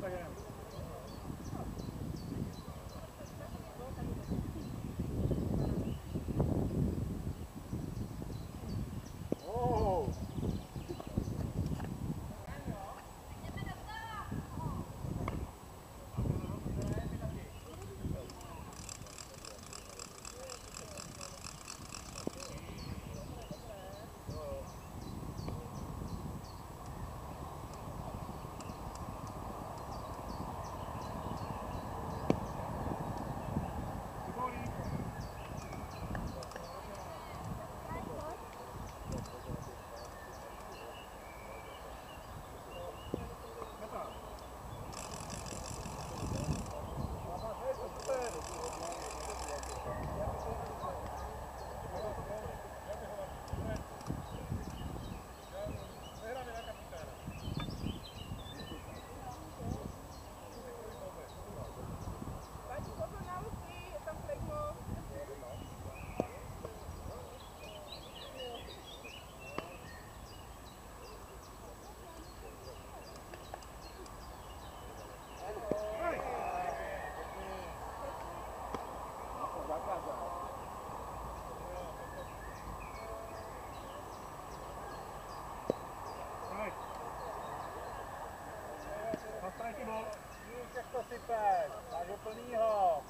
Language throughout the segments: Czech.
Jak to sypeš? Máš ho plnýho.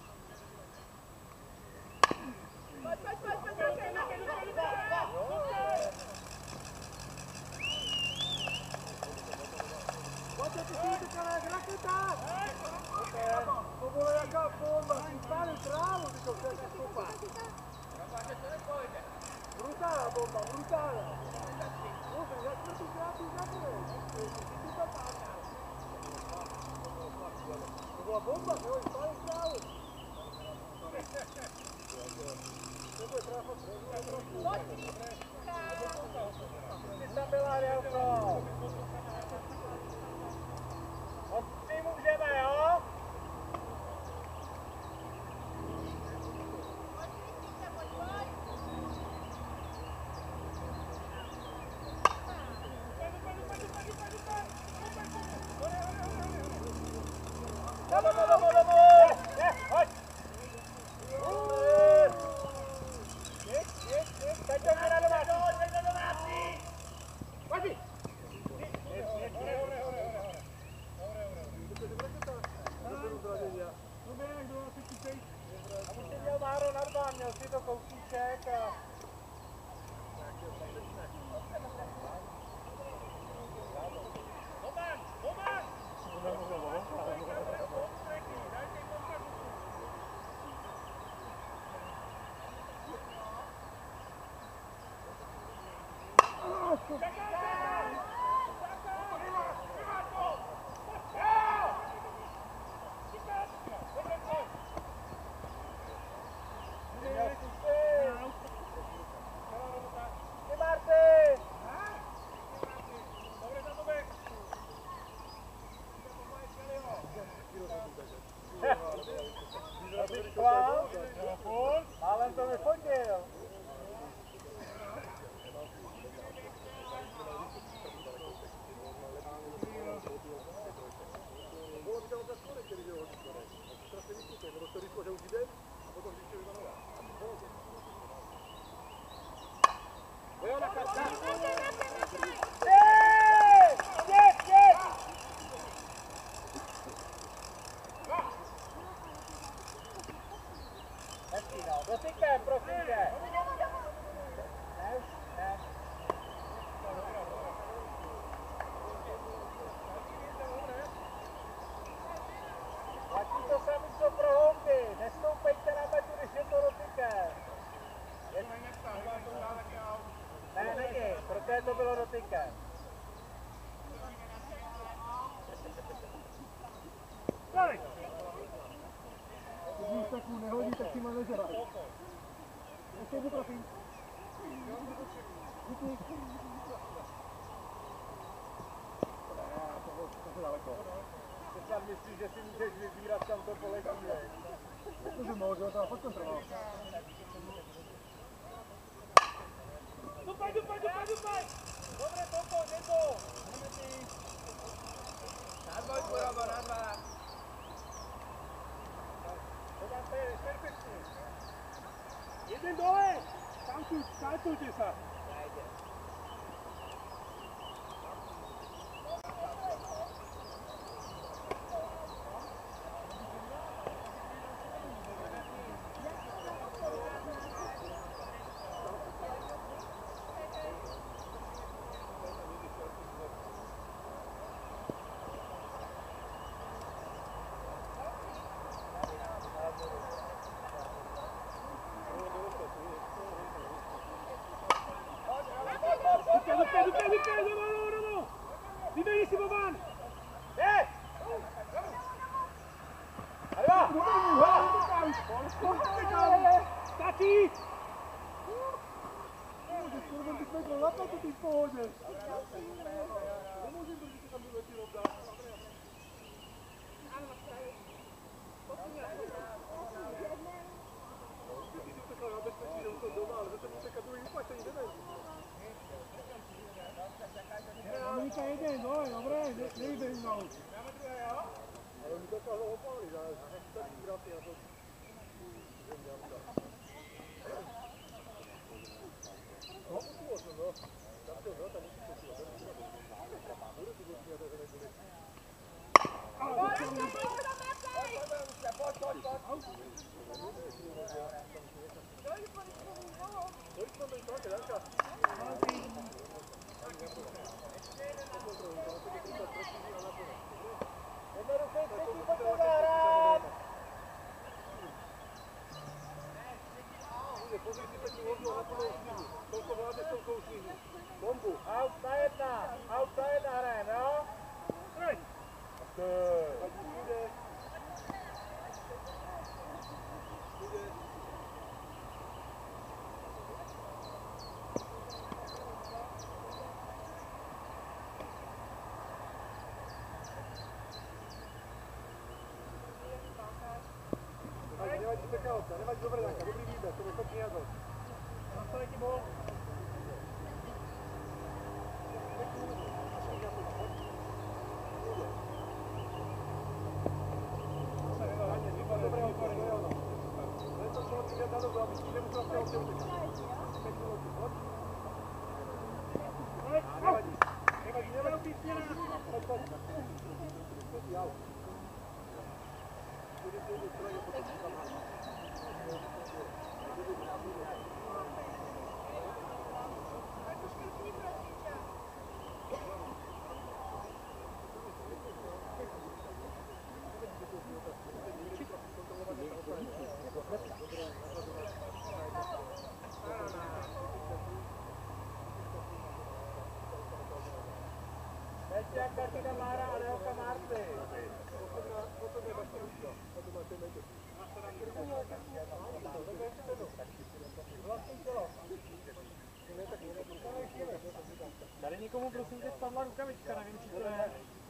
Pojďte ty sítek, ale jak raketa! To bylo jaká bomba, tím spálil trávu, ty to chceš skupat. Brutálna bomba, brutálna. Dobře, jak jsme tu krátí zaprvé. To byla bomba, že jo, jim spálil trávu. To bude tráfa tři. Ty tam byla, Jelko. Od si můžeme, jo? Měl si to kousíček a... Málem to vyfotil. Dotykem, prosím tě. Ne, už ne. Platí to samý, co pro honky. Nestoupejte na baťu, když je to dotykem. Ne, není, protože to bylo dotykem. Když takovou nehodí, tak si má nežerá. Ještě jdu, prosím. Díky. To je daleko. Ty tam myslíš, že si můžeš vybírat, kam to poletí, vej? To by mohl, to fakt kontroloval. Dupaj! Dobre, Toko, nebo! Jeden dole! Tancujte sa! Di benissimo Van! Stati! Skoro byśmy go łapał, to ty położę. No może być, że tam były tyle obda. Widzisz, taka bezpiecznie, że to doma, ale zatem czeka drugi płacę i jeden. Dominika jeden, dobre, nejde jim na ulici. Ale mi dokážou opálit, ale taký graty na to. No, poslušno, no. Tak to, no, tam musíš poslušat. Budu tu budit, že nebyli. Bombu. Aut na jedna hrajem, jo? Nevadí čekálka, nevadí dobránka, dobrý výběr, to je schopný jazot. Nastane ti bol. Jak Katina Mára a Leoka Marty. Potom je vlastně už to. Potom máte mejte. Vlastní tělo. Tady někomu prosím tě spadla rukavička, nevím, či to je.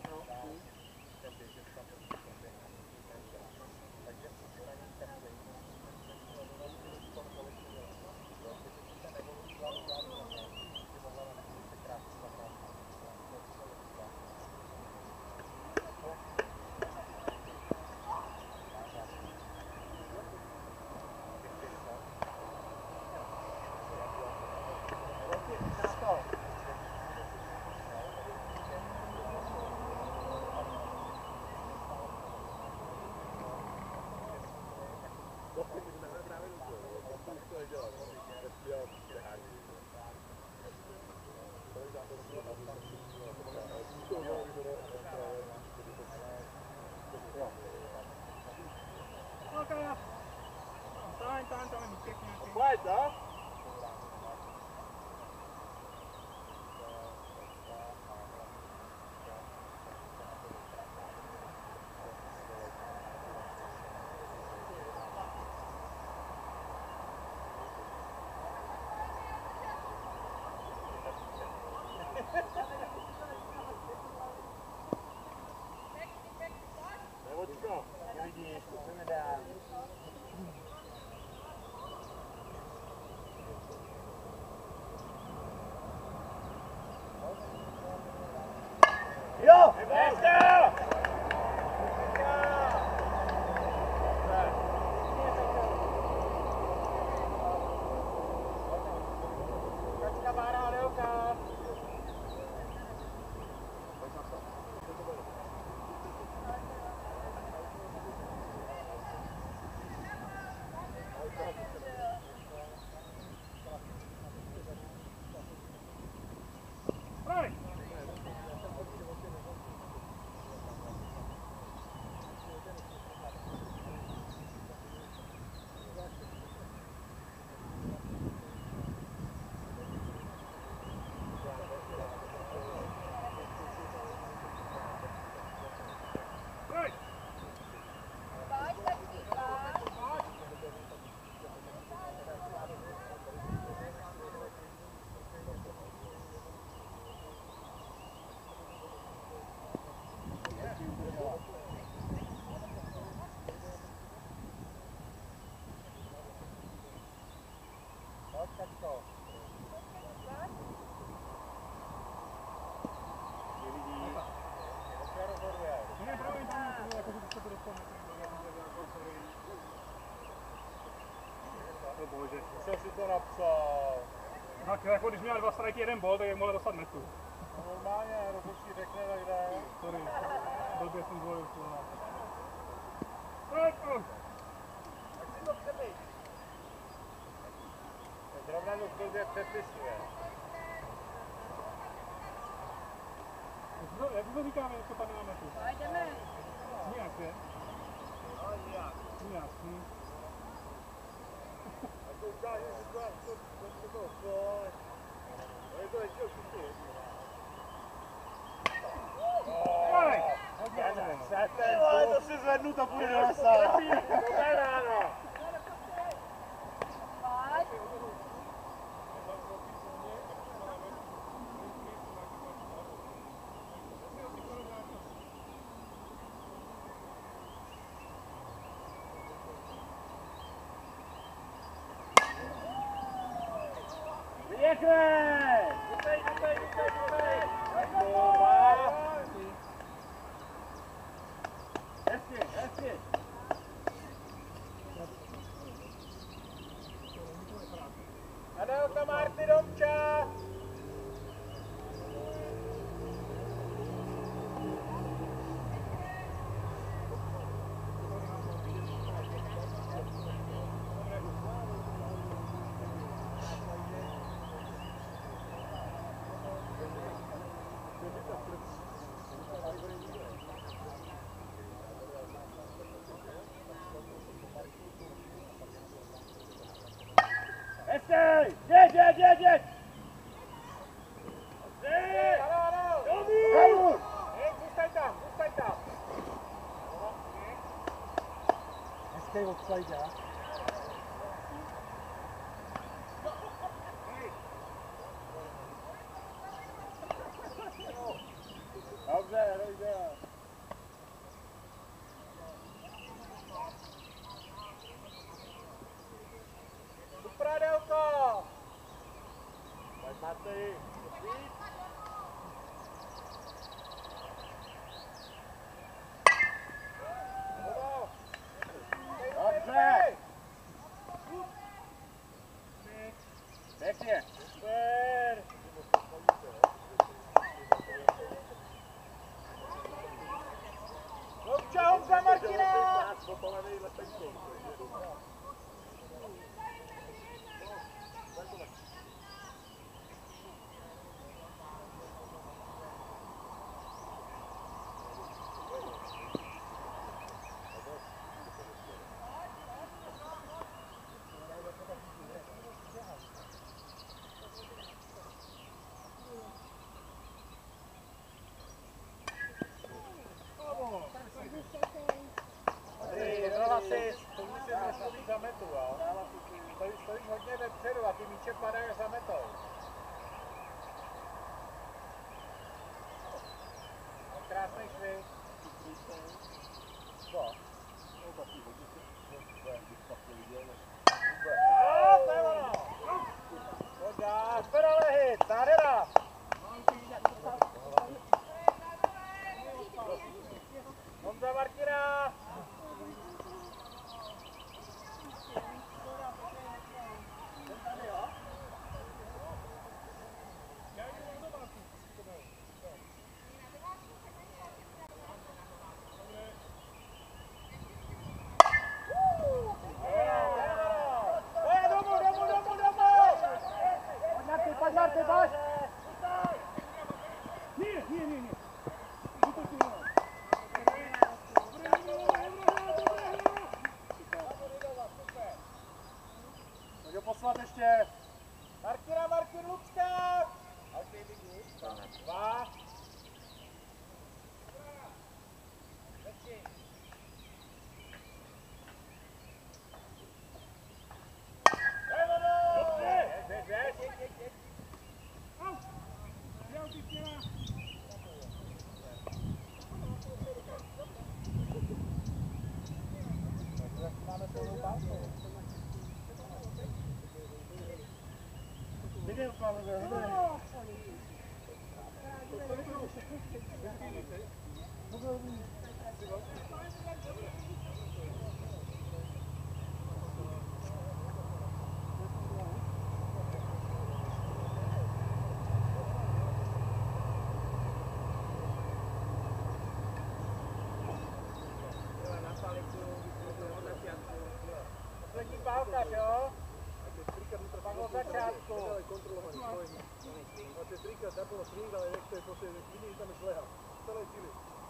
Quiet, huh? Nevodíko, nevidíš, to se nedá. Tak jako když měl 2 strajky, 1 bol, tak je mohl dostat metu. Normálně, rozhodčí řekne, tak jde. Sorry, blbě jsem zvolil slova. Tak si to přebejt. Zrovna to blbě přepisuje. Jak to říkáme, jak to padne na metu? Jdeme. Nijak, je? Ale nijak. Nijak, A to ukáže, že to šlo. Ale to ještě všichni. Ale to si zvednu, to půjde do lesa. To je ráno. Pěkné! Dutej! Hezky! Adelka Marty Domča! Hezkej! Jeď! Ano! Domů! Zůstaň tam! Hezký offside, já. Dobře. Super, Adelko! Pojď, Matej. Dobře! Pěkně! Super! Dobře, Honza Martina! To musím nastavit za metu, jo? Stojíš hodně vepředu a ty míče padají za metou. Krásný švih. Co? To je ono! To dá, super ale hit, nádhera! Honza Martina! Poslat ještě. Martin Lucka. 2. Máme plnou pálku. Video máme. Počkáš, jo? Pak od začátku. Kontrolovaný spojení. A to je trikrát naplno swing, ale nech to je proste, vidíš, tam je šleha. Celej síly.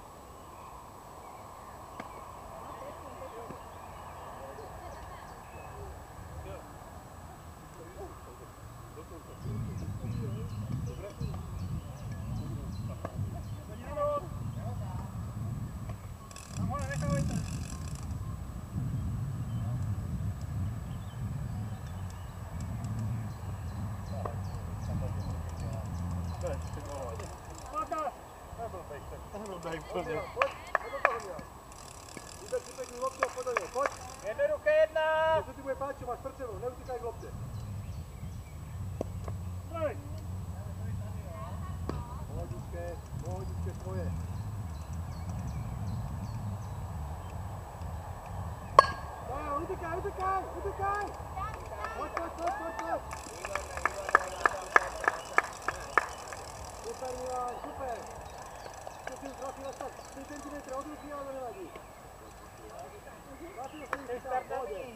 Pojď, nebo toho měl. Vyber si pekný loptu a podaj ho, pojď. Jednoduché jedna. To se ti bude páčit, máš prčenu, neutíkaj k lopte. Pohodičké svoje. Utíkaj! Pojď! Super, Milan, super! Zkusím trafil aspoň 3 cm od ruky, ale nevadí. Trafil si Jsi tam v pohodě. startný.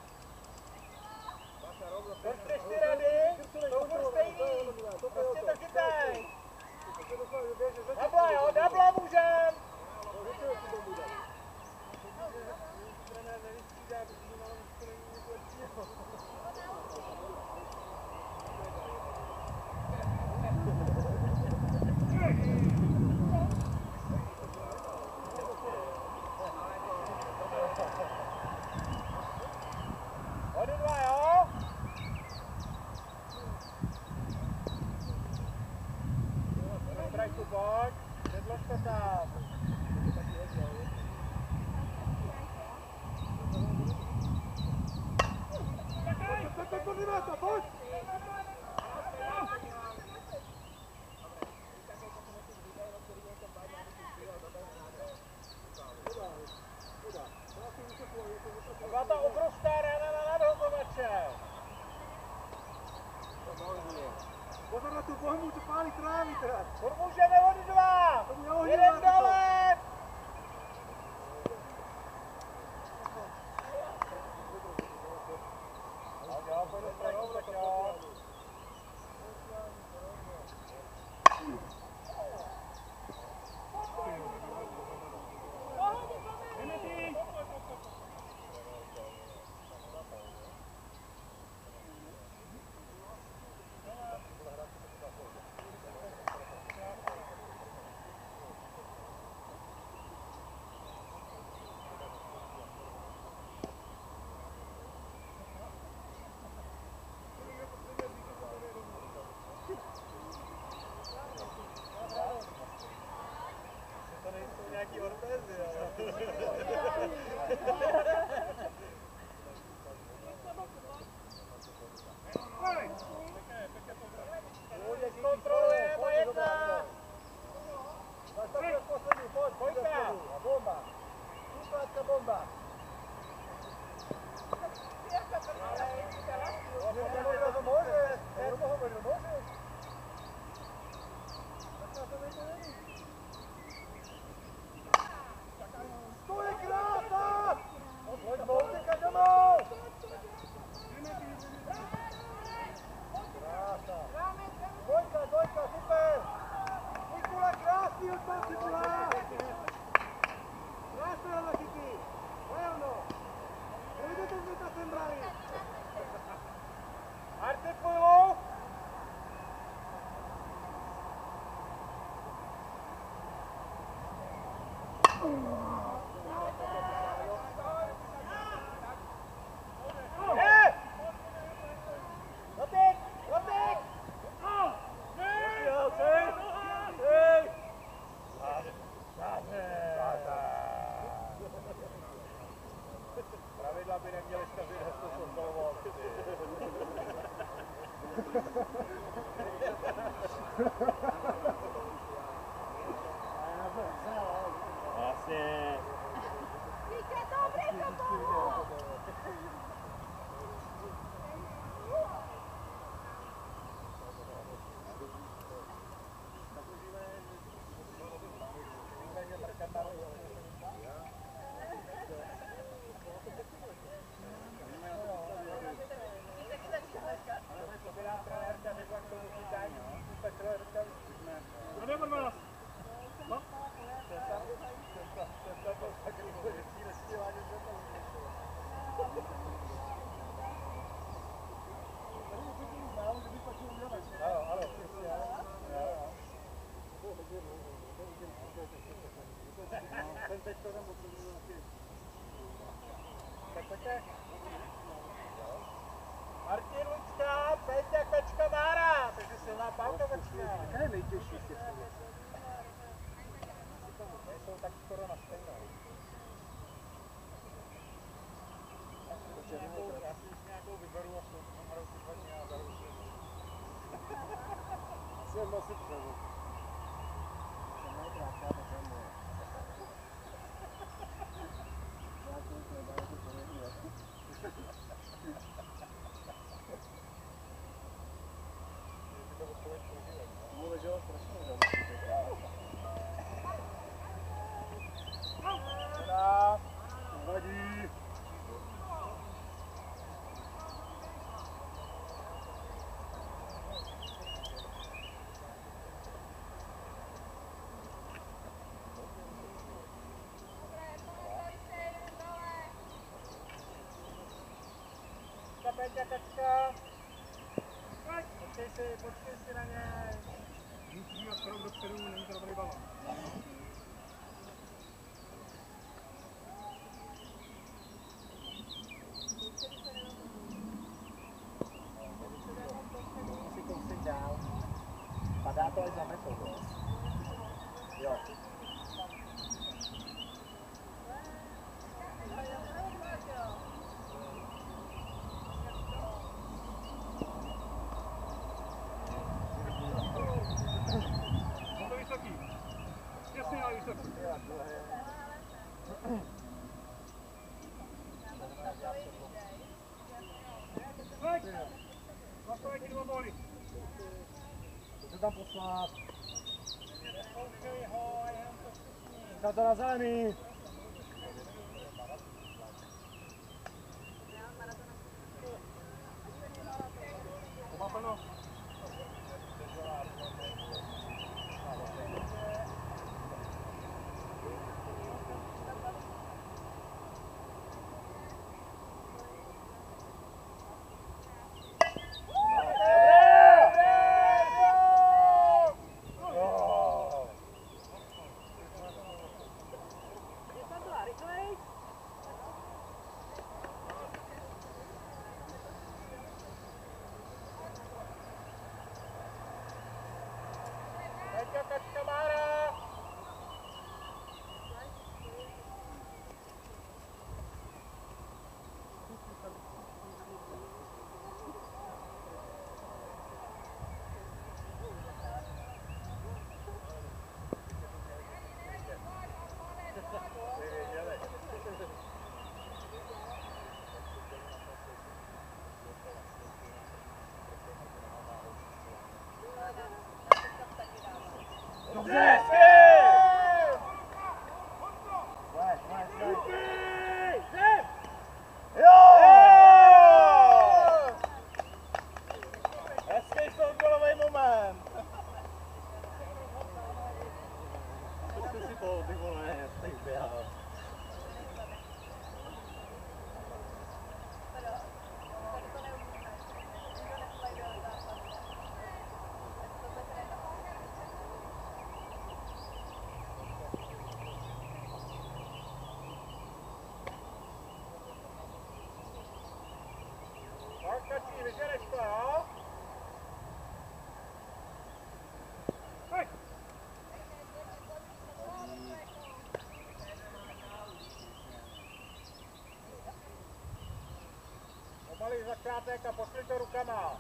Dostřeš ty rady, jsou furt stejný. Prostě to chytaj. Dabla, jo, dabla můžem. Odjedva, jo? Trajku, pojď. Předlož to tam. Pojď! Byla ta obrovská rána na nadhozovače. Pozor na tu bohmu, co pálí trávy teraz. Furt můžeme odjedva. Jeden dole. Jo, pojď do strajku, tak jo. To nejsou nějaký ortézy, ale... Kontrolujeme, jedna! Nastavte poslední, pojď dopředu. A bomba. Úplátka bomba. Můžeš. To je krása! Pojď, Moutika domů! Krása. Dvojka, super! Mikula, krásný odpad, Mikula! Krásná na chytí! Vajano! Nejdete z to sem brali! Artikuju! Pravidla by neměly zkazit hezkou fotbalovou akci. Vlastně. teďka tam potřebuji taky. Tak pojďte. Martin Lucka, Peťa, Kačka, Mára. Takže silná pálka začíná. Jaká je nejtěžší z těch věcí? Nejsou tak skoro na stejnou. Já si nějakou vyberu a hraju si 2 dny a beru si. Jsem asi převo. Mu leželo strašně nevadí. Peťa, Kačka. Počkej si na něj. Musí a krok dopředu, není to dobrý balon. Si kousek dál. Padá to až za metr. Jo. Jasně, ale vysoký. Pojď! Zastavej ti 2 bóly. Co tam poslat? Dá to na zelený. To má plno. Kačka, Mára. Dobře! Jo! Hezký soudgolový moment. Počkej si to, ty vole, teď běhal. Kačí, vyženeš to, jo? Hej! Pomalý začátek a pošli to rukama.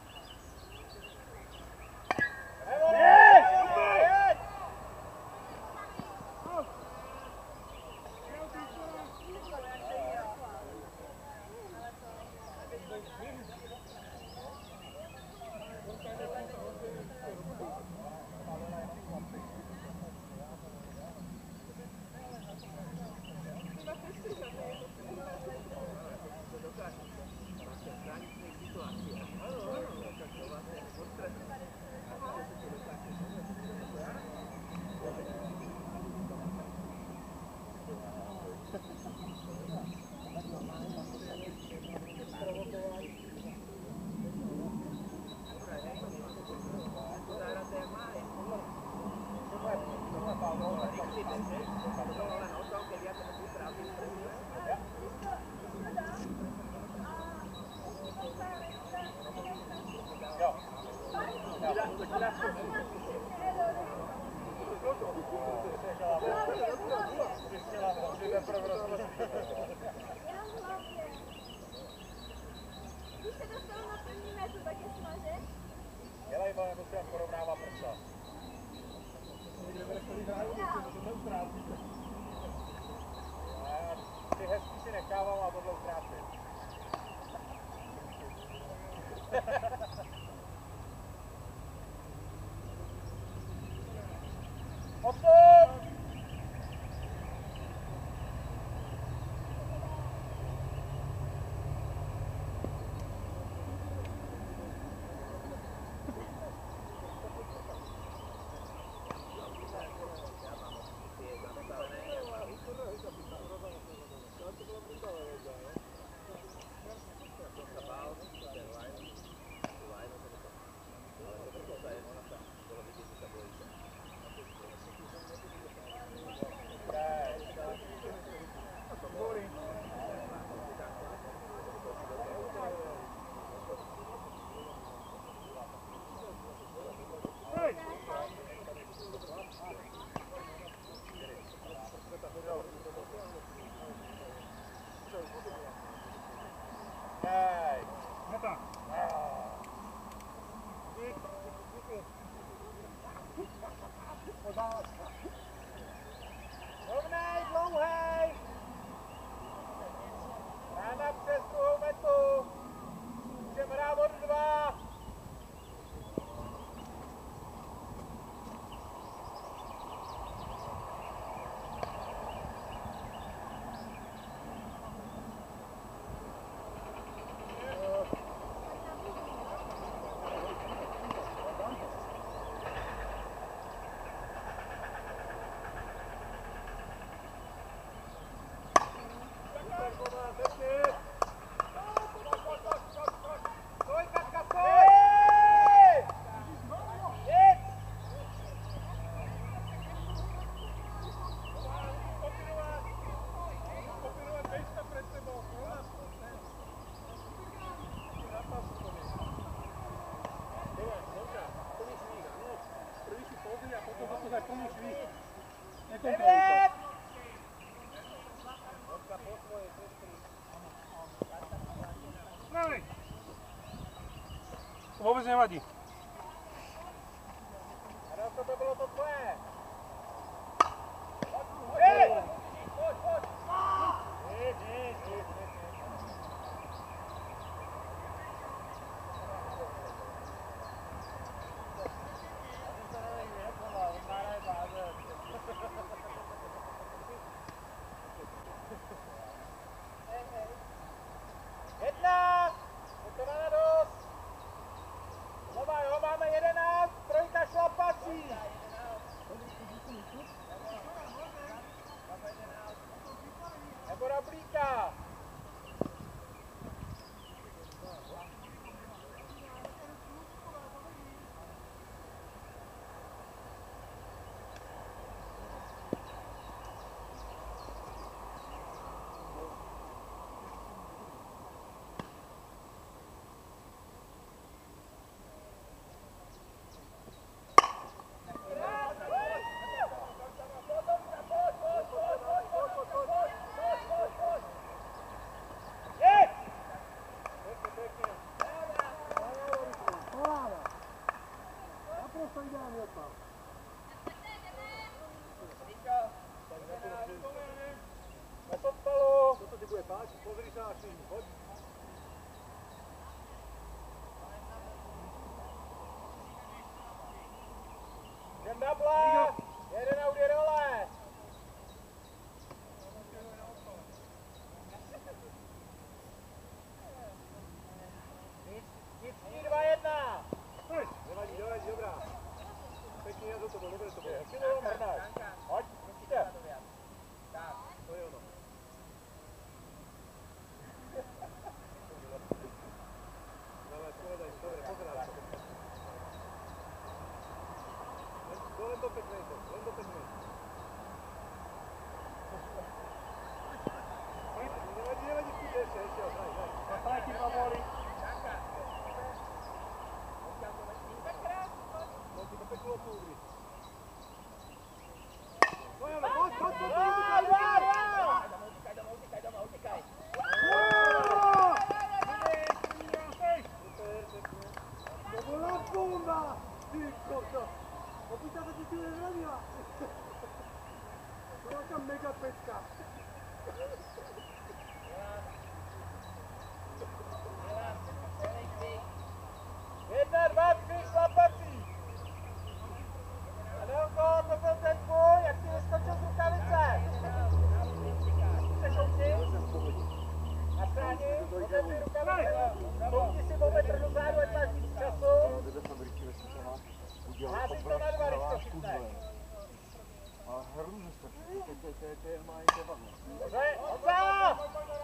Ty hezky si nechávám a tohle utrácím. Odstup! Rovnej, dlouhej! Rána přes druhou metu! Můžeme hrát od 2! To vůbec nevadí. Ano, to bylo to tvoje. Hej! Pojď, pojď! Jedna! To máme dost! Znova, jo, máme 11, trojka šlapací! Nebo rablíka! Jdem dabla! Jeden aut je dole! Nic, 2-1! Nevadí, dobrá. Pěkný jazd to bylo, dobré to bylo. Hezky to mrnáš. Pojď, musíte. To je ono. Dávaj, povedaj, dobre, pozeraj. Dole to Dobře, Honza!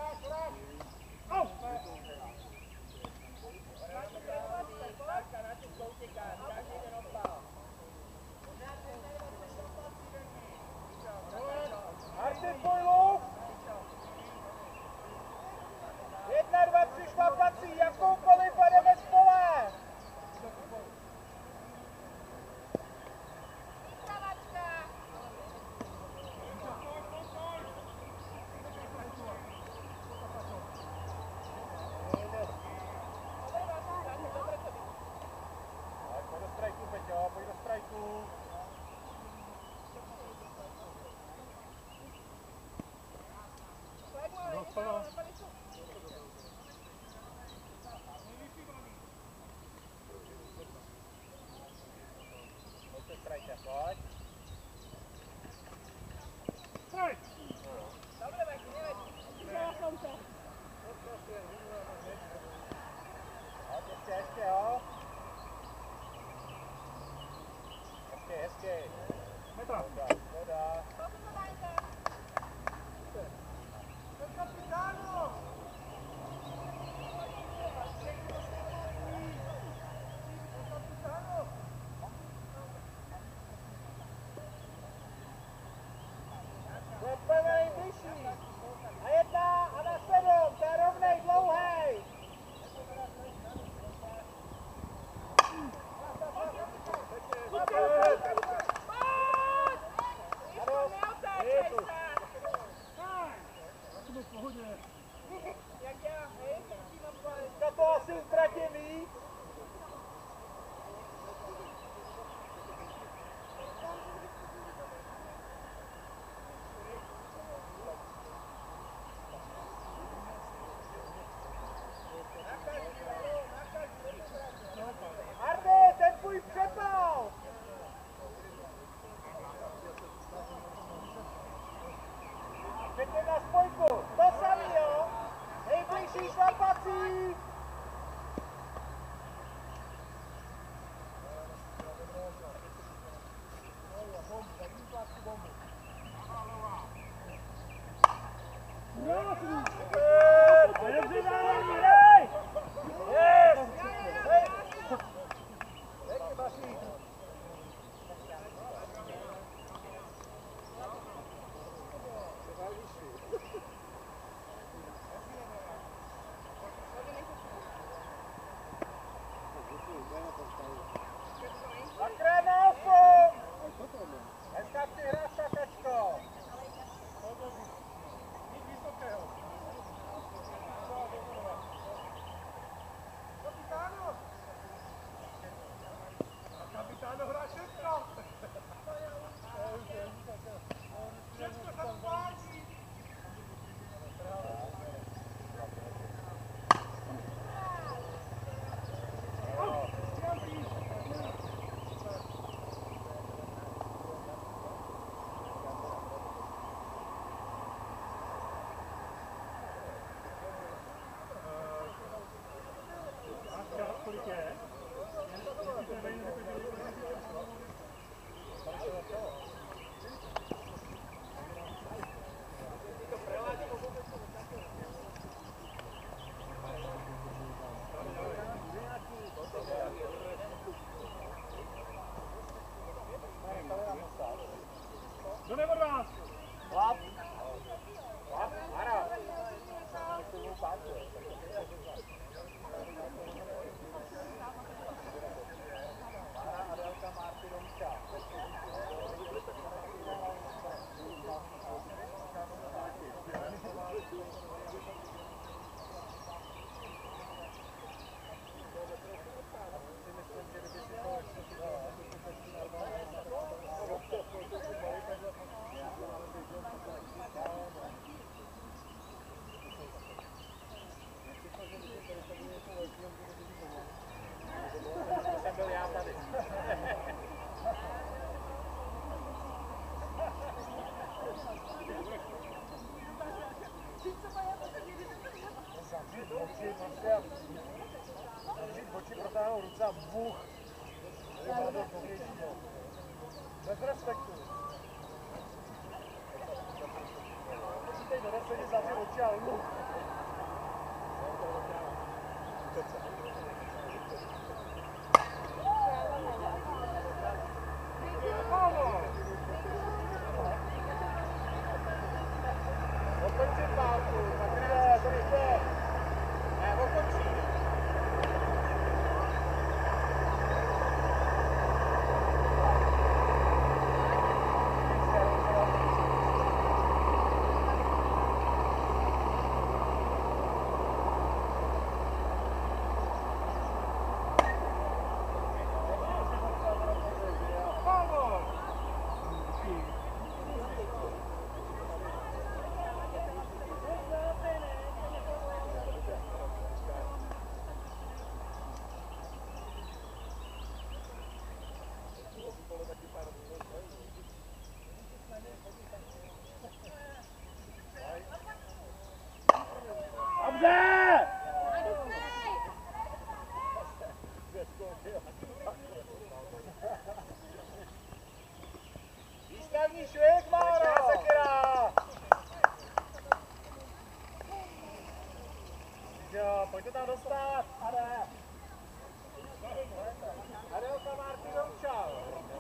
Martin, tvůj luk! 1, 2, 3 šlapací, jakoukoliv a jdeme z pole! Pojď do strajku, Peťo, pojď do strajku. Pojď do strajka, pojď. Ještě, jo. Hezky. Voda. Pojďme nejbližší. A 1 a na 7, to je rovnej, dlouhej. Dneska to asi utratím víc. Ardy, ten tvůj přepal! Pěkně na spojku, to samý, jo? Nejbližší šlapací! Dvakrát na 8! Dneska si hra skakačko! Nic vysokého! Kapitáno hrá všechno! Všechno se mu páčí! Kolik je? Kdo nebo vás? Hlap! Hara! Adelka Martinovča. Jsem byl já tady. Zavřít oči, protáhnout ruce a buch. Bez respektu. Výstavní švih, Máro! Sakra! Jo, pojďte tam dostat! Adelka Martin Doučal!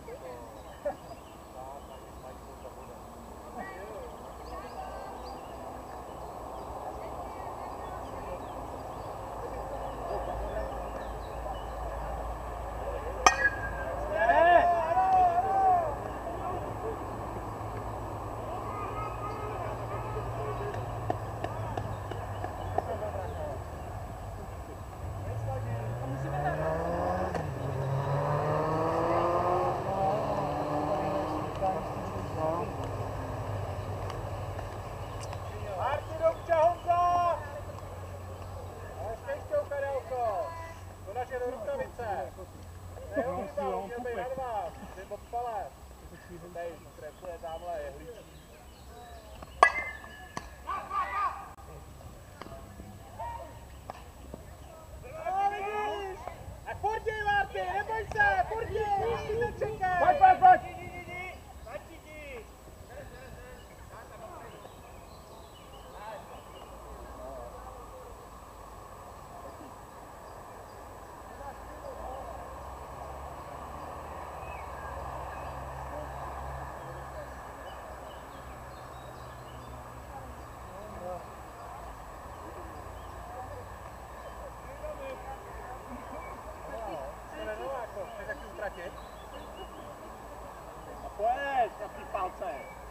Pojď, na ty palce.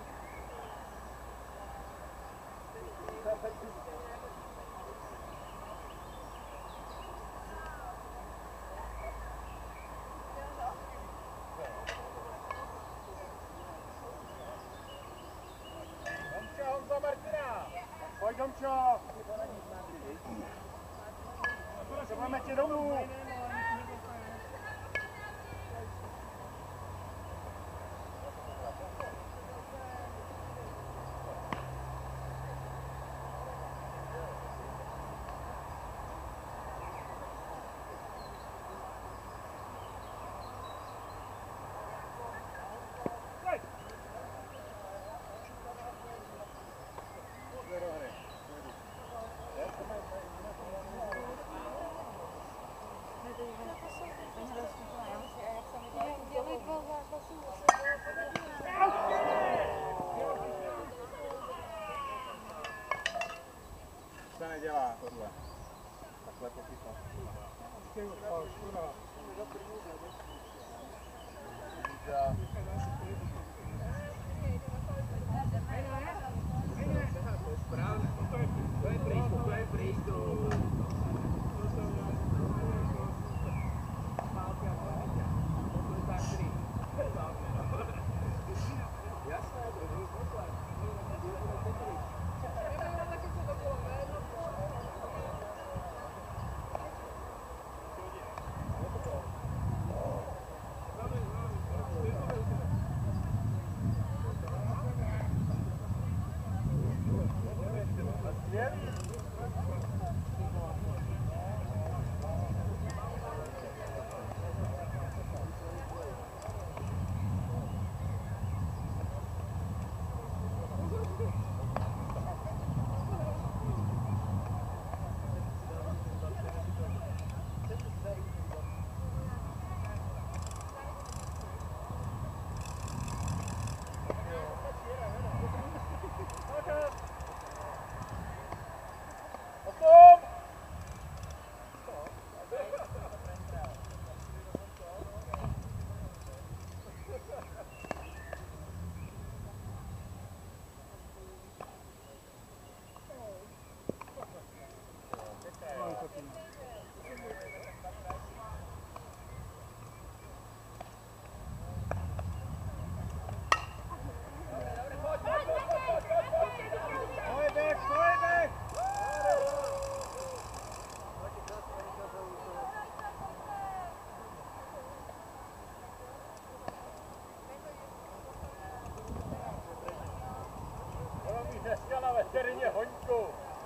Honzo Martina! Pojď, Domčo. Potřebujeme tě domů. Se nedělá tohle. Takhle pochytá. Dneska na veterině hoňku.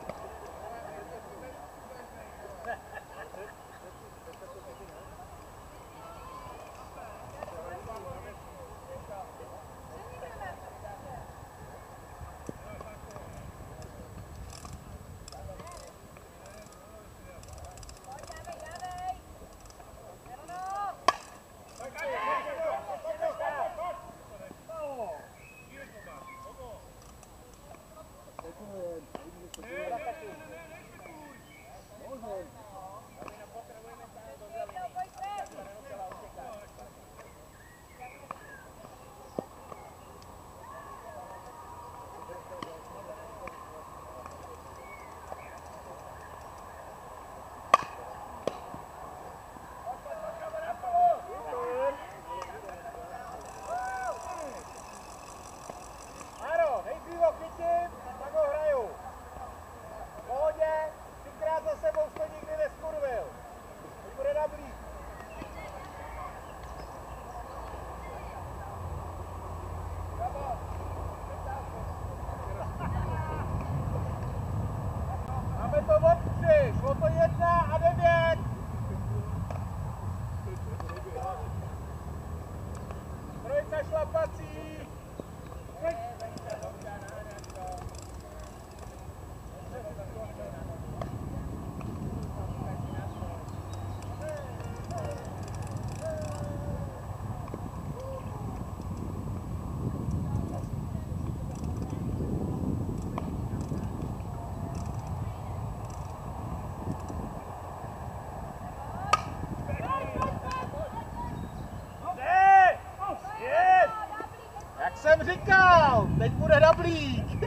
Jsem říkal, teď bude dablík.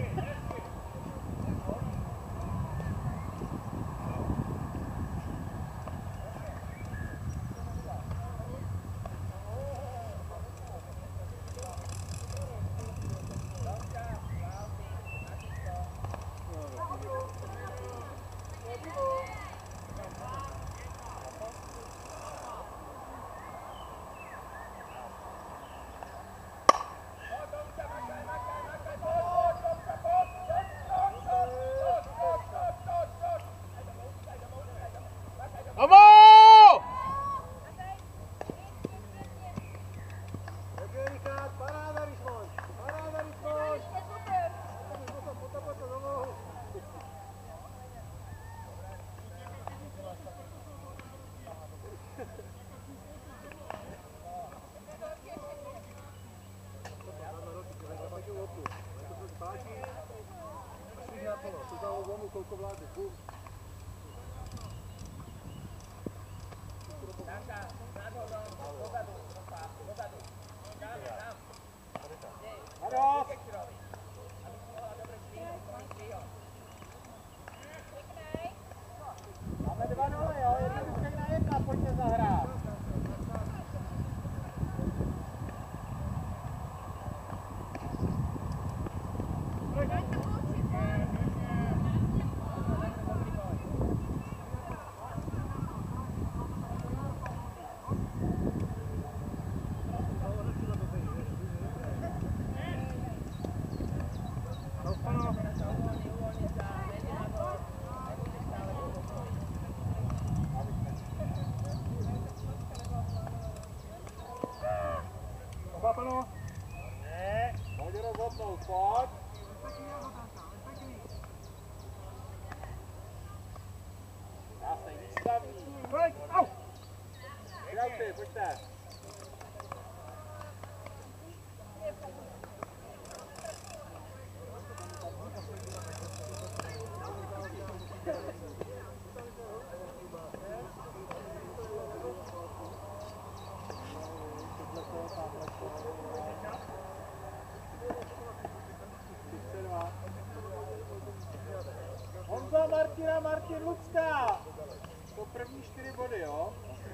Martin Lucka. To první 4 body, jo?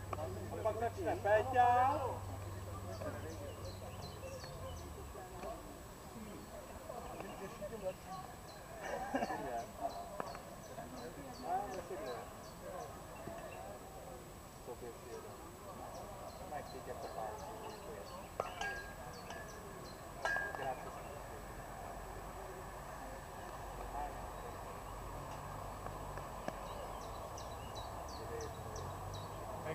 A pak začne Péťa.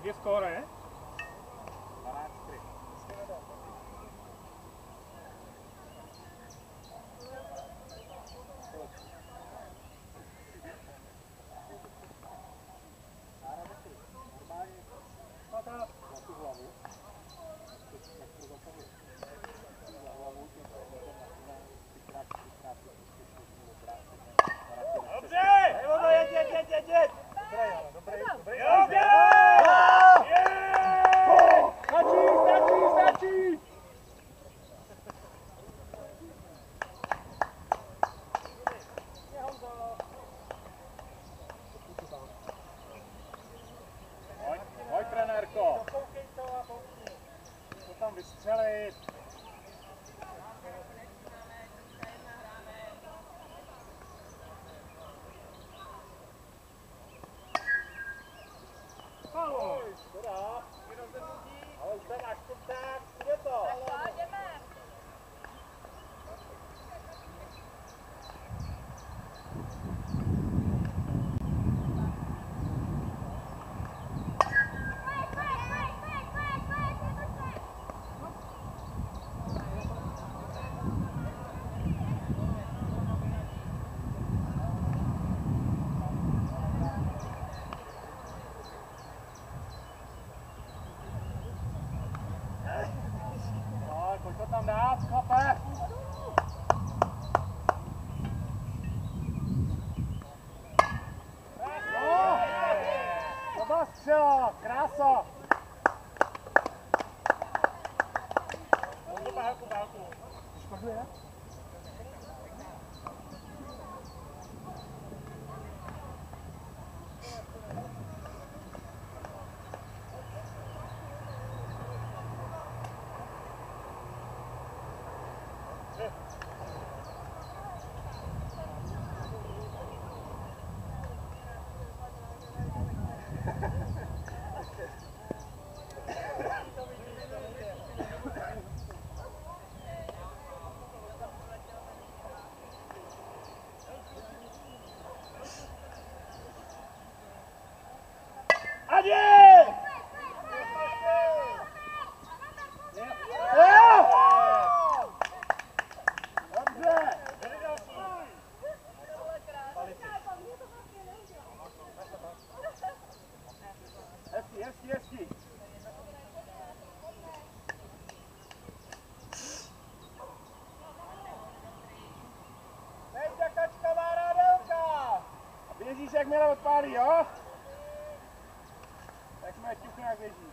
je skóre? 12-3. Vystřelit. Halo! Dobrá. Ale už tam máš kontakt, kde to? Pojď to tam dát, chlape! No! To byla střela, krása! Bálku. Šprduje? Hezký. Teď kačková rádelka! Běžíš, jakmile odpálí, jo? Jakmile ťukne, jak běžíš.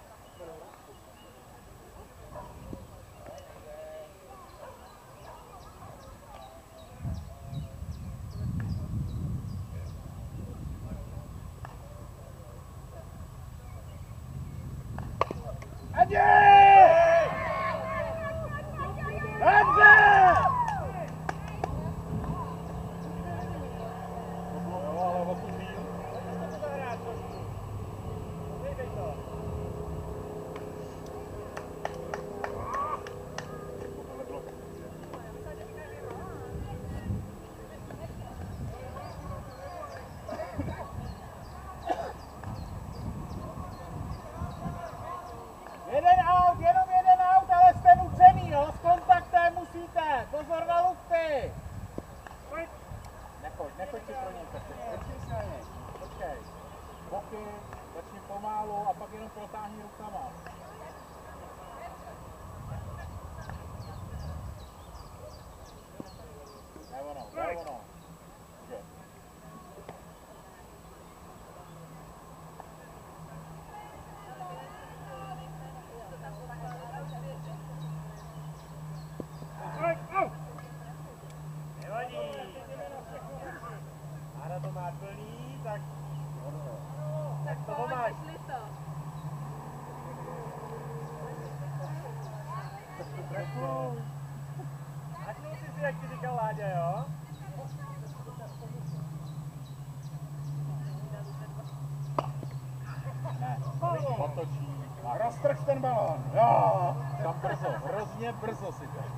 Jenom jeden aut, ale jste nucený, jo? S kontaktem musíte. Pozor na lufty. Nechoď si pro něj, počkej si na něj. Počkej. Boky, začni pomálu a pak jenom protáhni rukama. Ne ono. To máš plný, tak to máš. Naknul jsi si, jak ti říkal Láďa, jo? Ne, otočí. Roztrh ten balón, jo. Tam brzo, hrozně brzo si to.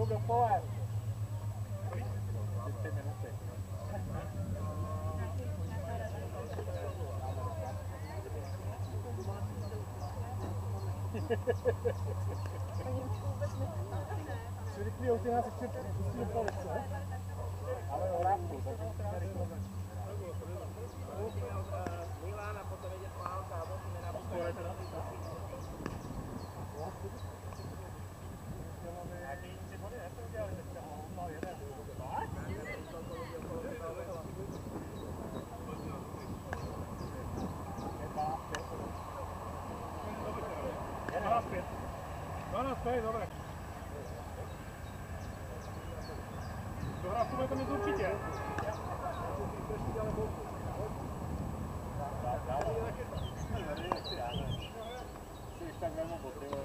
do pole. Si rychlý auty nás ještě pustili pole, co? Ale o rámku, takže musíme rychle. Milána, potom jde pálka, a musíme napustit. A ty body nejsou udělali, teďka no jeden. Tak? 12, dobré. Dohrávku budete mít určitě. Tak velmi potřebuji.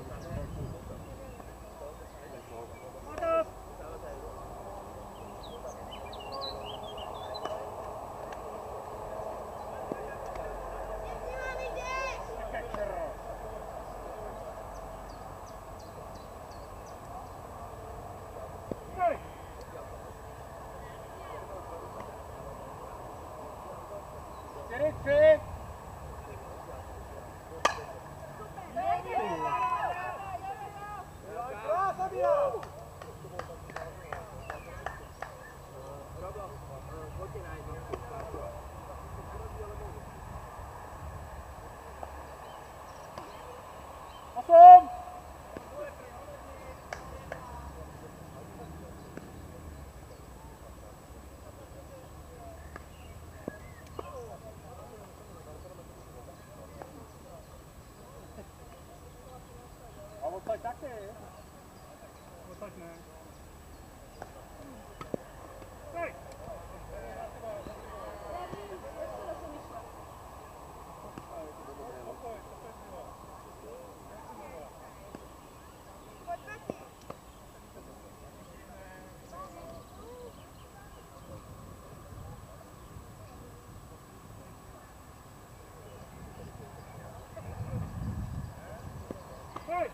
Odsaď taky. Odsaď ne. Hej! Hej!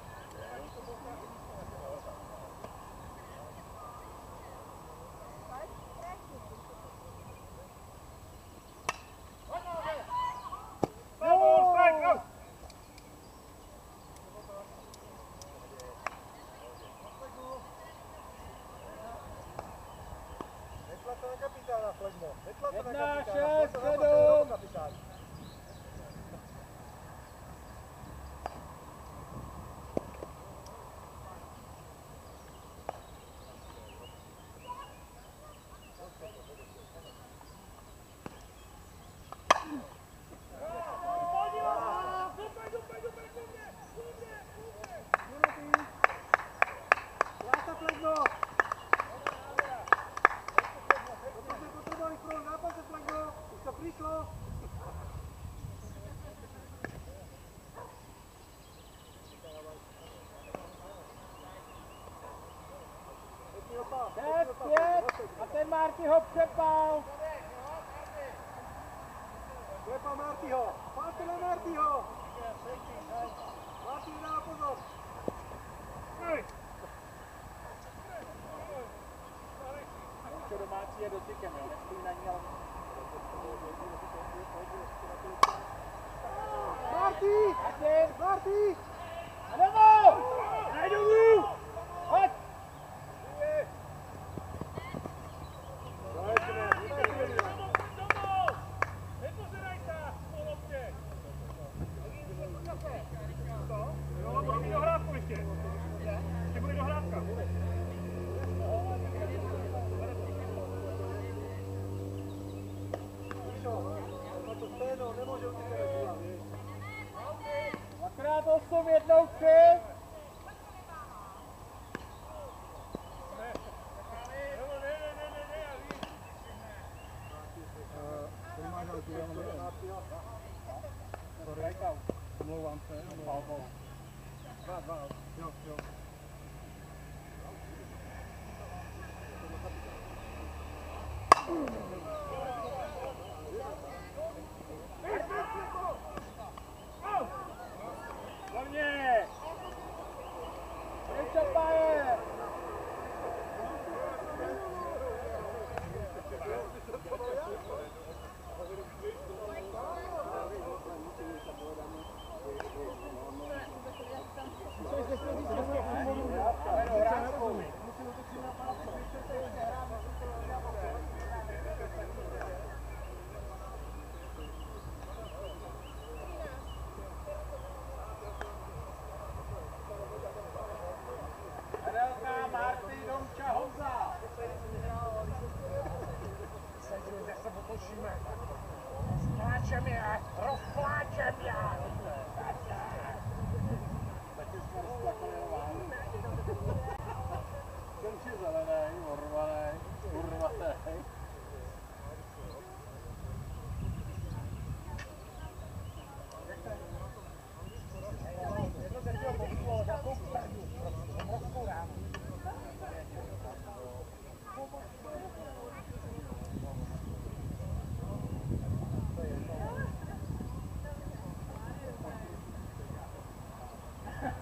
Jedna, šest, sedm. A ten Marty ho přepal. Klepa Martyho. Páte na Martyho. Marty dá pozor. Hej! Už domácí je dotykem, jo, nestojí na ní, ale... Marty! Marty! A domů! Daj domů! Hoď! Jo, bude mít dohrávku ještě. Ještě bude dohrávka. Dvakrát 8, jednou 3. Omlouvám se. Jo. Hlavně! Pryč od páje!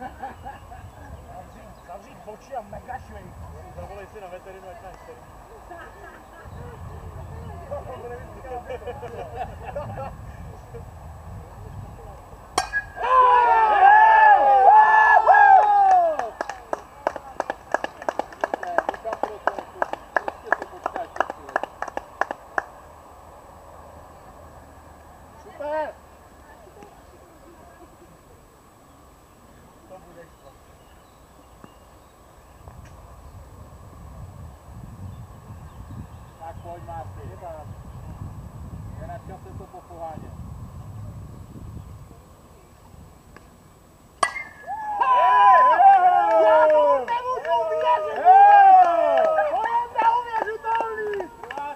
Zavřít oči a mega švejk. Zavolej si na veterinu, ať na historii. Super! To budeš to. Tak pojď, Márty. Je na čase to popohánět. Já tomu nemůžu věřit! To je neuvěřitelný!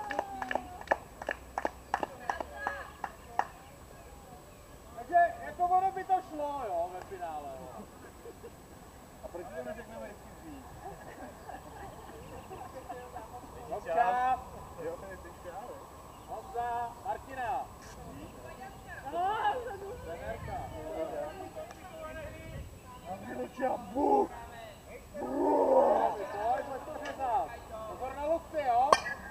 Takže jako ono by to šlo, jo, ve finále. Jo. A proč to neřekneme vždycky dřív? Dobča! Jo, to je tyčka, jo. Honza, Martina! Trenérka! Angeluča, bůh! Pojď to řezat! Pozor na lukty, jo?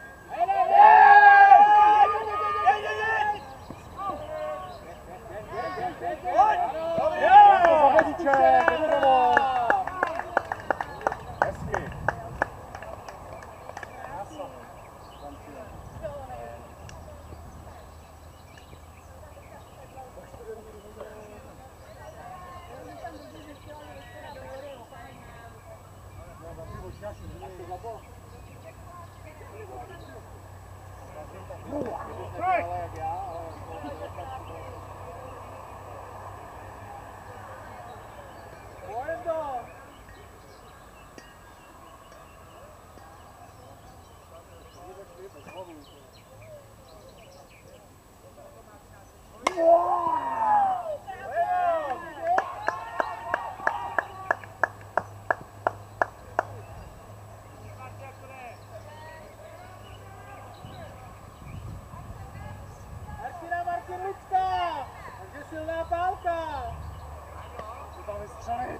Silná pálka! Co tam vystřelit?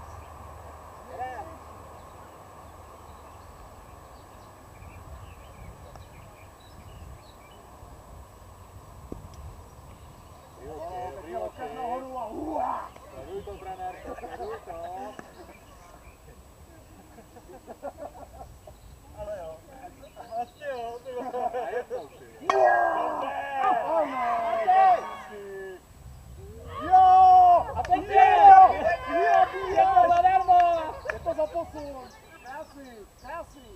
Sleduj to, branárka, sleduj to. Ale jo. Vlastně jo, ty vole. A je to ty. Jo! A teď je to zadarmo! Je to za posun! Krásný, krásný!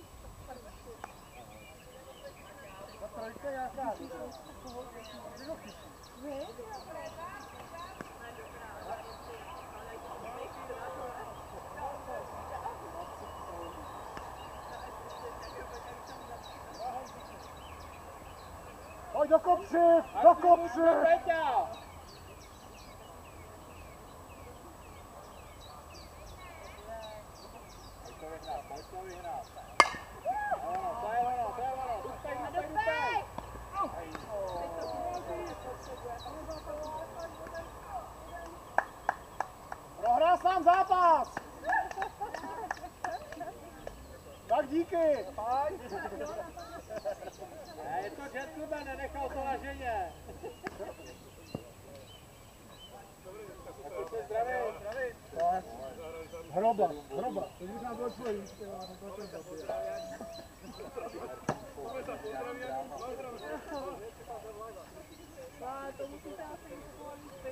Ta trojka je nějaká, pojď do kopři! Do kopři! Pojď to vyhrát. To je ono. Dupej. Prohrál sám zápas. Tak díky. Je to gentleman, nenechal to na ženě. Zdravím. Hroba. To bych nám bylo člověk. To musíte asi povolit vy.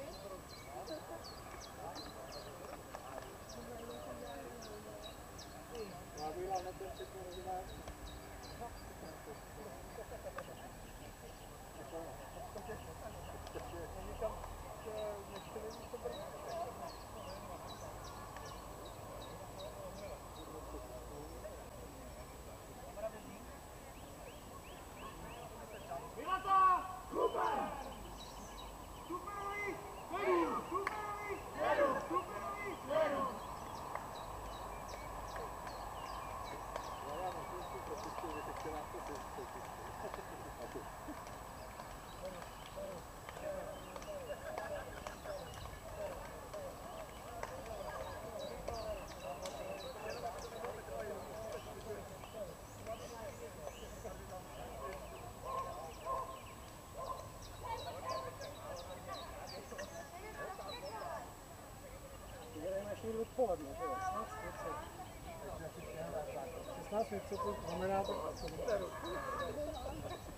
dopadne, to je 16 něco to znamená, tak to bude.